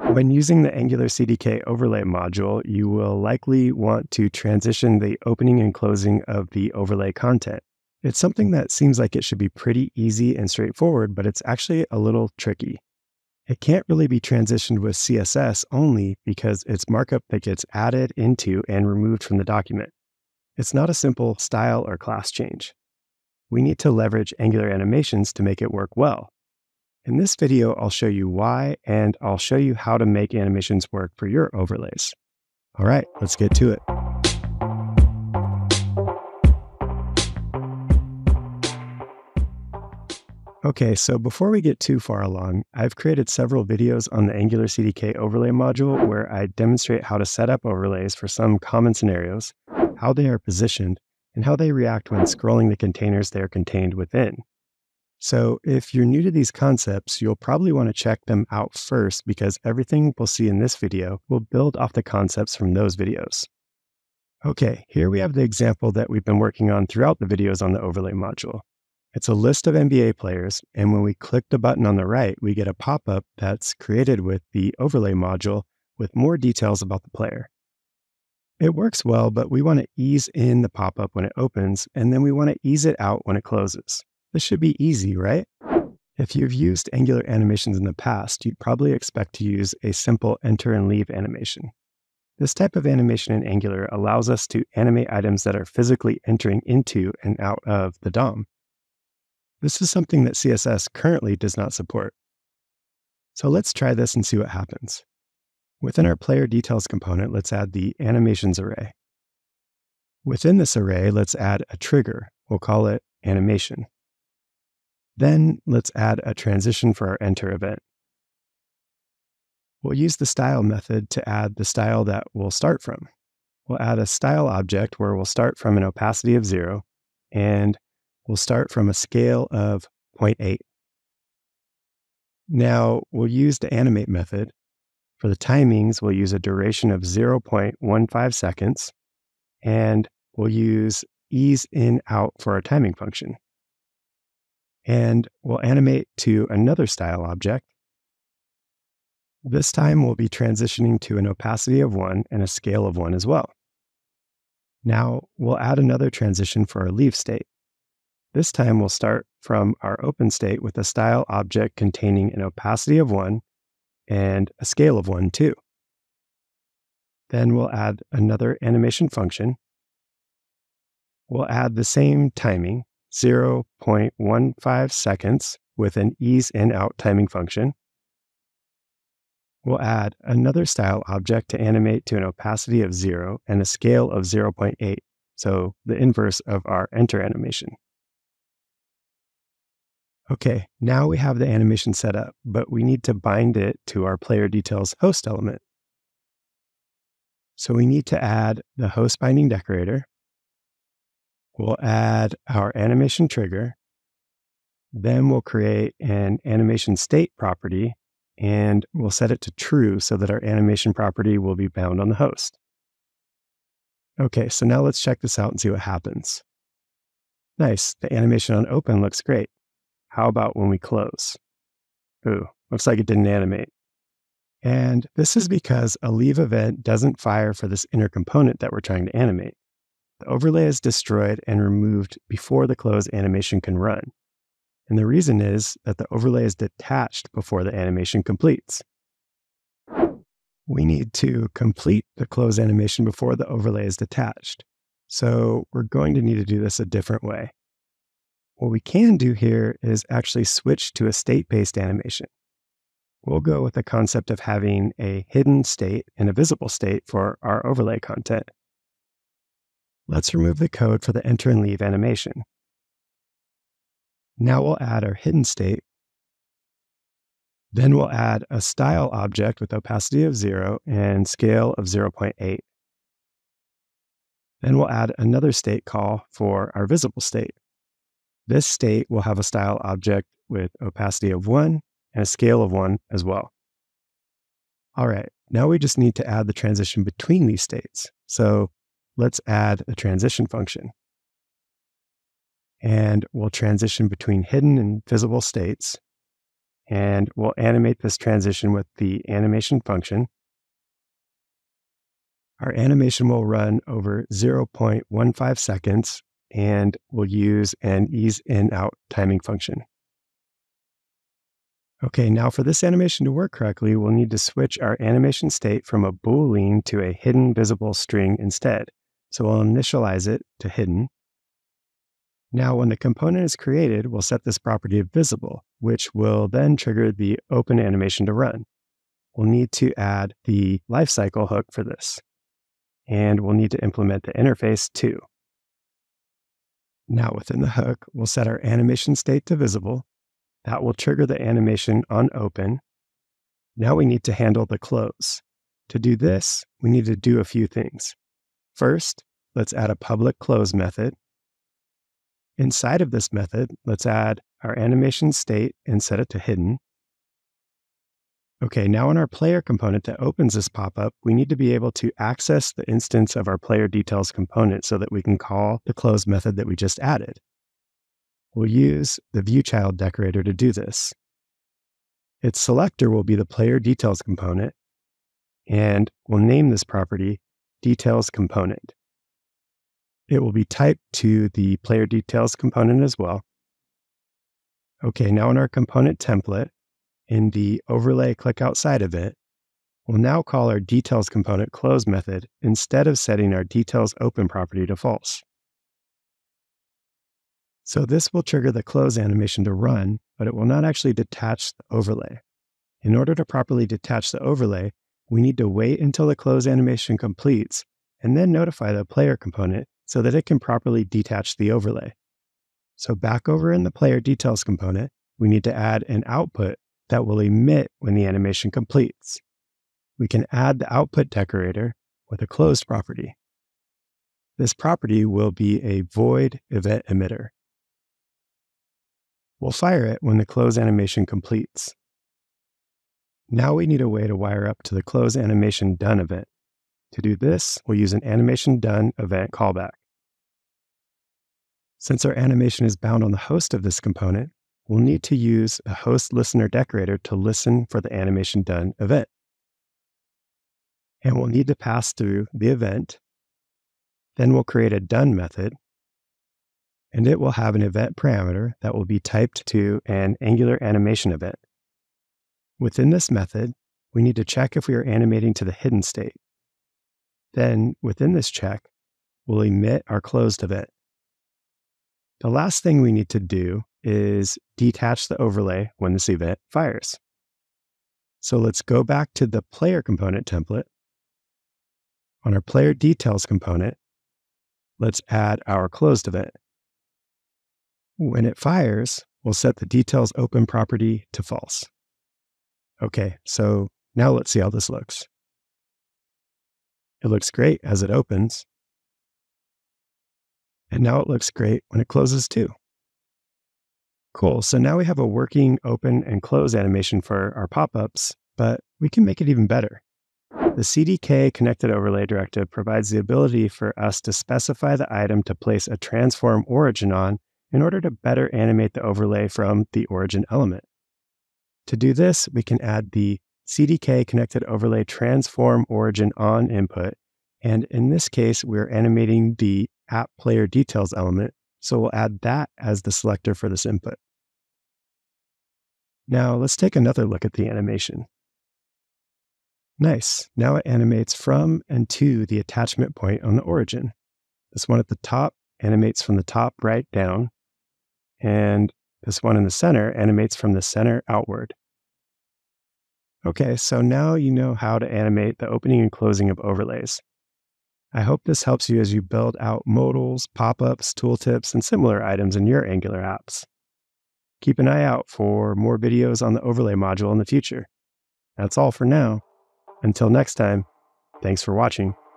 When using the Angular CDK Overlay module, you will likely want to transition the opening and closing of the overlay content. It's something that seems like it should be pretty easy and straightforward, but it's actually a little tricky. It can't really be transitioned with CSS only because it's markup that gets added into and removed from the document. It's not a simple style or class change. We need to leverage Angular animations to make it work well. In this video, I'll show you why, and I'll show you how to make animations work for your overlays. All right, let's get to it. Okay, so before we get too far along, I've created several videos on the Angular CDK Overlay module where I demonstrate how to set up overlays for some common scenarios, how they are positioned, and how they react when scrolling the containers they are contained within. So if you're new to these concepts, you'll probably want to check them out first because everything we'll see in this video will build off the concepts from those videos. Okay, here we have the example that we've been working on throughout the videos on the overlay module. It's a list of NBA players, and when we click the button on the right, we get a pop-up that's created with the overlay module with more details about the player. It works well, but we want to ease in the pop-up when it opens, and then we want to ease it out when it closes. This should be easy, right? If you've used Angular animations in the past, you'd probably expect to use a simple enter and leave animation. This type of animation in Angular allows us to animate items that are physically entering into and out of the DOM. This is something that CSS currently does not support. So let's try this and see what happens. Within our player details component, let's add the animations array. Within this array, let's add a trigger. We'll call it animation. Then let's add a transition for our enter event. We'll use the style method to add the style that we'll start from. We'll add a style object where we'll start from an opacity of 0, and we'll start from a scale of 0.8. Now we'll use the animate method. For the timings, we'll use a duration of 0.15 seconds, and we'll use ease in out for our timing function. And we'll animate to another style object. This time we'll be transitioning to an opacity of 1 and a scale of 1 as well. Now we'll add another transition for our leave state. This time we'll start from our open state with a style object containing an opacity of 1 and a scale of 1 too. Then we'll add another animation function. We'll add the same timing, 0.15 seconds with an ease in out timing function. We'll add another style object to animate to an opacity of 0 and a scale of 0.8, so the inverse of our enter animation. Okay, now we have the animation set up, but we need to bind it to our player details host element. So we need to add the host binding decorator. We'll add our animation trigger. Then we'll create an animation state property, and we'll set it to true so that our animation property will be bound on the host. Okay, so now let's check this out and see what happens. Nice, the animation on open looks great. How about when we close? Ooh, looks like it didn't animate. And this is because a leave event doesn't fire for this inner component that we're trying to animate. The overlay is destroyed and removed before the close animation can run. And the reason is that the overlay is detached before the animation completes. We need to complete the close animation before the overlay is detached. So we're going to need to do this a different way. What we can do here is actually switch to a state-based animation. We'll go with the concept of having a hidden state and a visible state for our overlay content. Let's remove the code for the enter and leave animation. Now we'll add our hidden state. Then we'll add a style object with opacity of 0 and scale of 0.8. Then we'll add another state call for our visible state. This state will have a style object with opacity of 1 and a scale of 1 as well. All right, now we just need to add the transition between these states. So let's add a transition function. And we'll transition between hidden and visible states. And we'll animate this transition with the animation function. Our animation will run over 0.15 seconds, and we'll use an ease in out timing function. Okay, now for this animation to work correctly, we'll need to switch our animation state from a boolean to a hidden visible string instead. So we'll initialize it to hidden. Now, when the component is created, we'll set this property of visible, which will then trigger the open animation to run. We'll need to add the lifecycle hook for this. And we'll need to implement the interface too. Now within the hook, we'll set our animation state to visible. That will trigger the animation on open. Now we need to handle the close. To do this, we need to do a few things. First, let's add a public close method. Inside of this method, let's add our animation state and set it to hidden. Okay, now in our player component that opens this pop-up, we need to be able to access the instance of our player details component so that we can call the close method that we just added. We'll use the viewChild decorator to do this. Its selector will be the player details component, and we'll name this property details component. It will be typed to the player details component as well. Okay, now in our component template, in the overlay click outside of it, we'll now call our details component close method instead of setting our details open property to false. So this will trigger the close animation to run, but it will not actually detach the overlay. In order to properly detach the overlay, we need to wait until the close animation completes and then notify the player component so that it can properly detach the overlay. So back over in the player details component, we need to add an output that will emit when the animation completes. We can add the output decorator with a closed property. This property will be a void event emitter. We'll fire it when the close animation completes. Now we need a way to wire up to the close animation done event. To do this, we'll use an animation done event callback. Since our animation is bound on the host of this component, we'll need to use a host listener decorator to listen for the animation done event. And we'll need to pass through the event. Then we'll create a done method, and it will have an event parameter that will be typed to an Angular animation event. Within this method, we need to check if we are animating to the hidden state. Then, within this check, we'll emit our closed event. The last thing we need to do is detach the overlay when this event fires. So let's go back to the player component template. On our player details component, let's add our closed event. When it fires, we'll set the details open property to false. Okay, so now let's see how this looks. It looks great as it opens. And now it looks great when it closes too. Cool, so now we have a working open and close animation for our pop-ups, but we can make it even better. The CDK Connected Overlay directive provides the ability for us to specify the item to place a transform origin on in order to better animate the overlay from the origin element. To do this, we can add the CDK Connected Overlay Transform Origin On input, and in this case, we're animating the app player details element, so we'll add that as the selector for this input. Now let's take another look at the animation. Nice, now it animates from and to the attachment point on the origin. This one at the top animates from the top right down, and this one in the center animates from the center outward. Okay, so now you know how to animate the opening and closing of overlays. I hope this helps you as you build out modals, pop-ups, tooltips, and similar items in your Angular apps. Keep an eye out for more videos on the overlay module in the future. That's all for now. Until next time, thanks for watching.